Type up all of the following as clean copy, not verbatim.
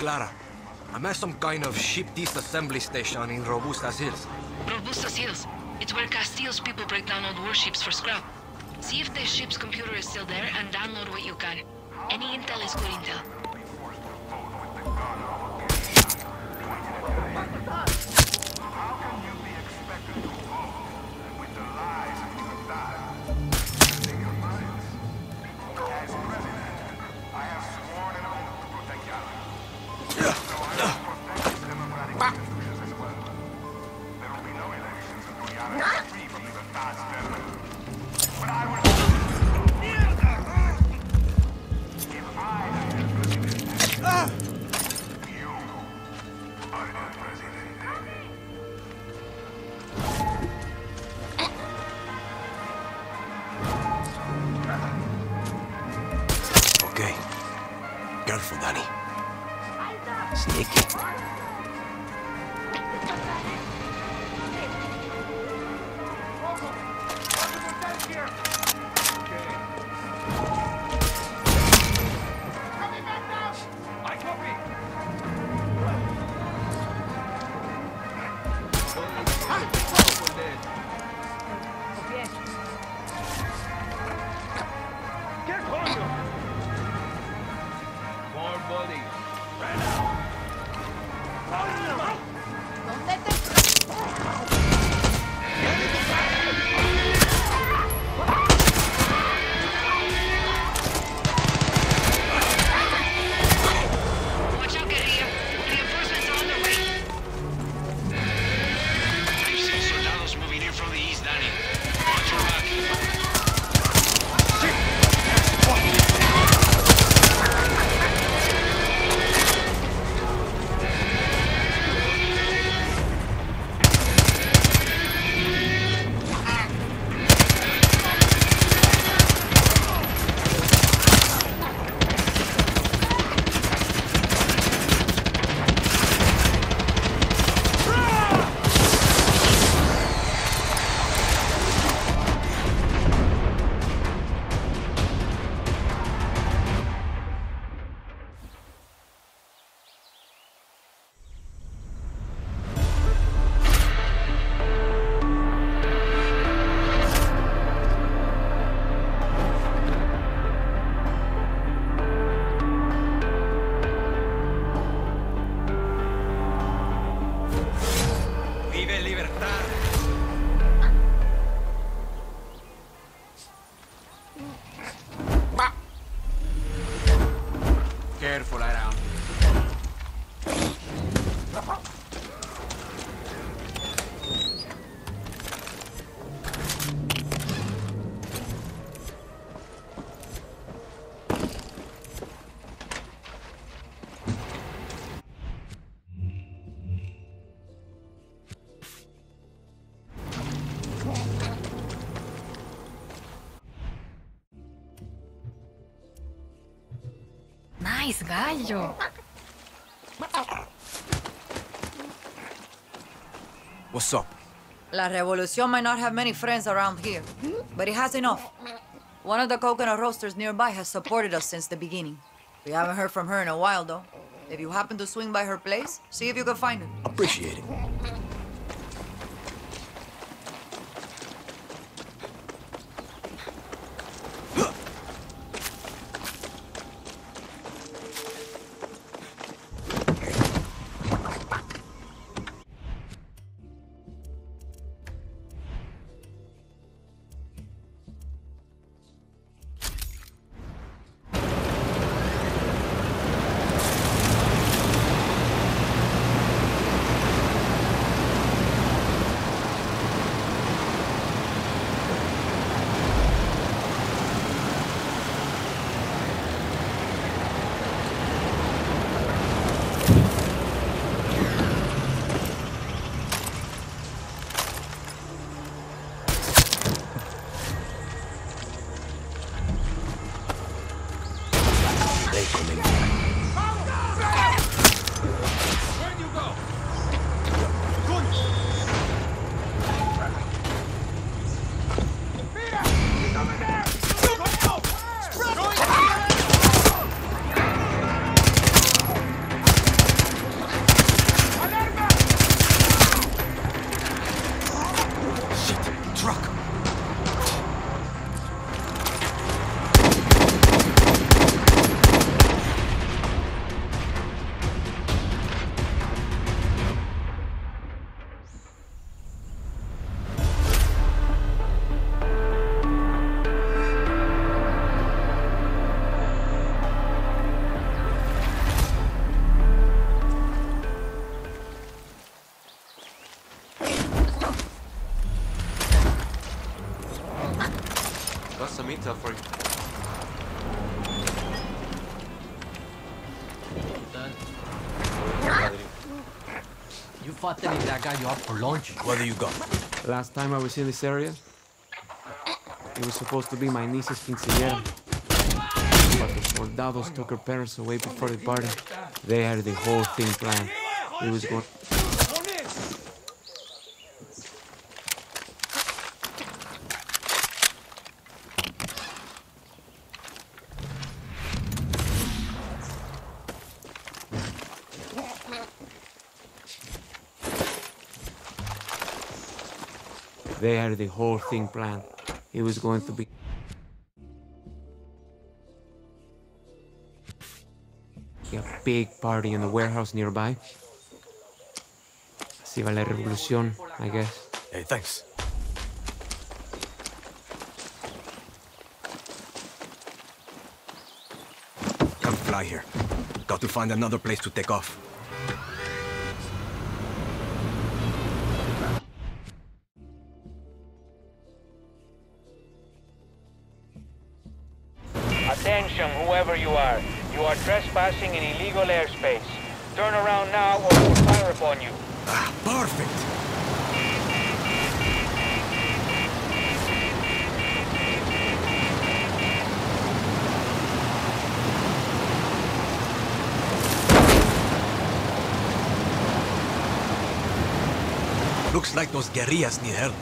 Clara, I'm at some kind of ship disassembly station in Robustas Hills. Robustas Hills. It's where Castillo's people break down old warships for scrap. See if the ship's computer is still there and download what you can. Any intel is good intel. Careful, Danny. Sneaky. Careful around. Nice gallo. What's up? La Revolucion might not have many friends around here, but it has enough. One of the coconut roasters nearby has supported us since the beginning. We haven't heard from her in a while, though. If you happen to swing by her place, see if you can find her. Appreciate it. Got some intel for you. You fought any that guy you up for lunch? What do you got? Last time I was in this area, it was supposed to be my niece's quinceañera. But the soldados took her parents away before the party. They had the whole thing planned. It was going... They had the whole thing planned. It was going to be... a big party in the warehouse nearby. Así va la revolución, I guess. Hey, thanks. Can't fly here. Got to find another place to take off. Attention, whoever you are. You are trespassing in illegal airspace. Turn around now or we'll fire upon you. Ah, perfect! Looks like those guerrillas need help.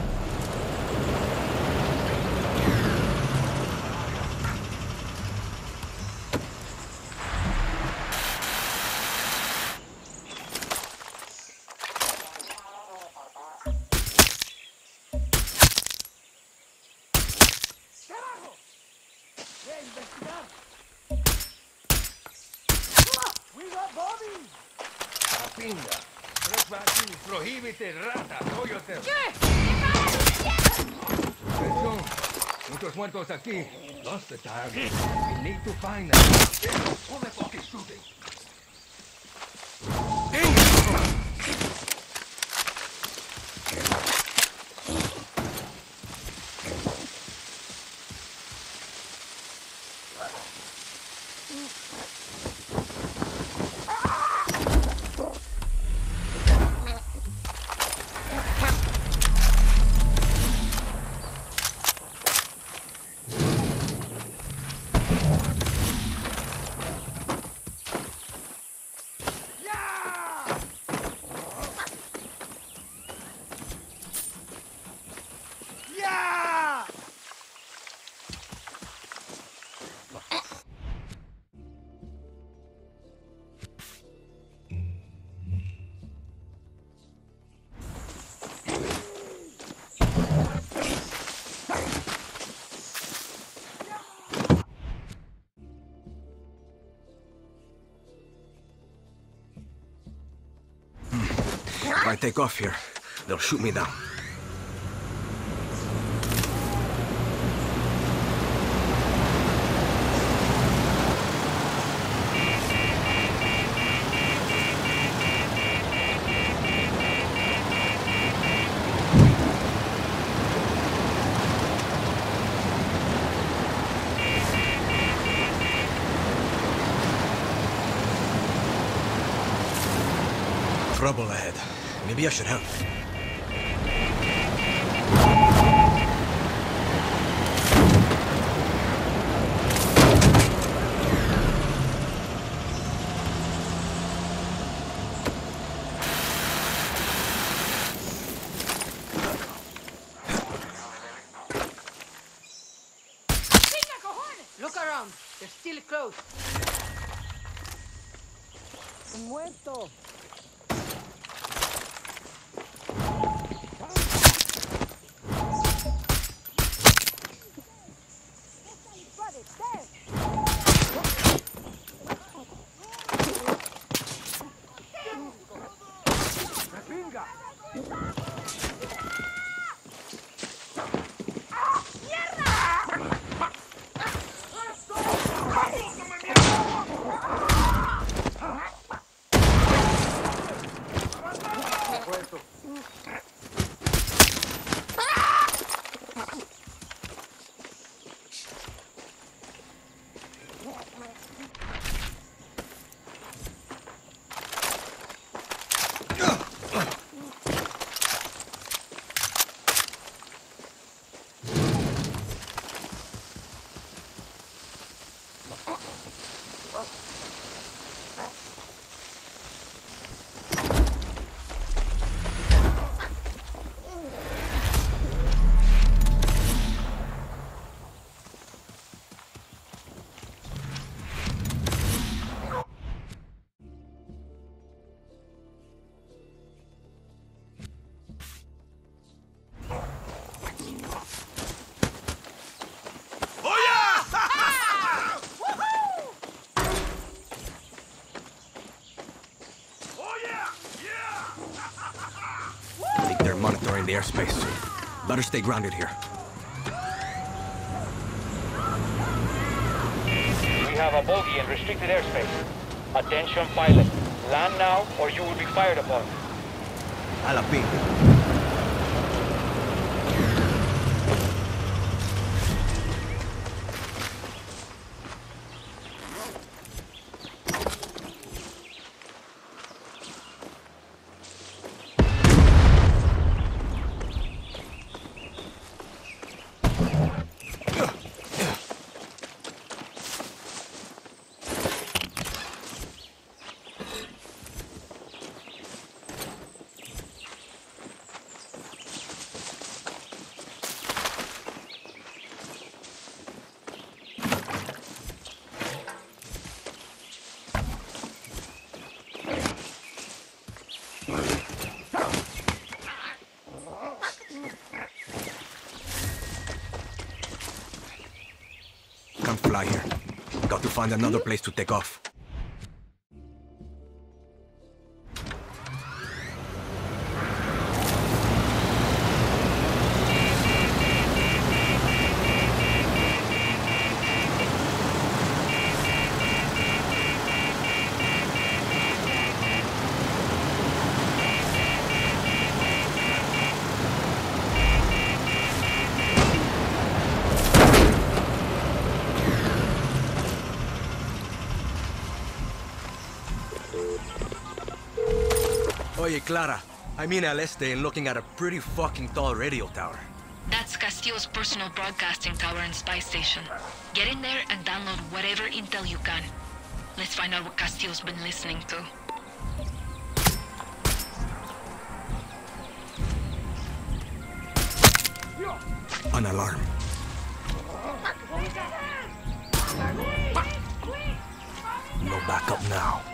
Pinga. Trespassing prohibited, rata. Know yourself. Atención. Muchos muertos aquí. Lost the target. We need to find them. Who the fuck is shooting? If I take off here, they'll shoot me down. Trouble ahead. Maybe I should help. Look around. They're still close. Muerto. They're monitoring the airspace. Better stay grounded here. We have a bogey in restricted airspace. Attention pilot. Land now or you will be fired upon. Alapin. Can't fly here. Got to find another place to take off. Oye, Clara, I'm in El Este and looking at a pretty fucking tall radio tower. That's Castillo's personal broadcasting tower and spy station. Get in there and download whatever intel you can. Let's find out what Castillo's been listening to. An alarm. No backup now.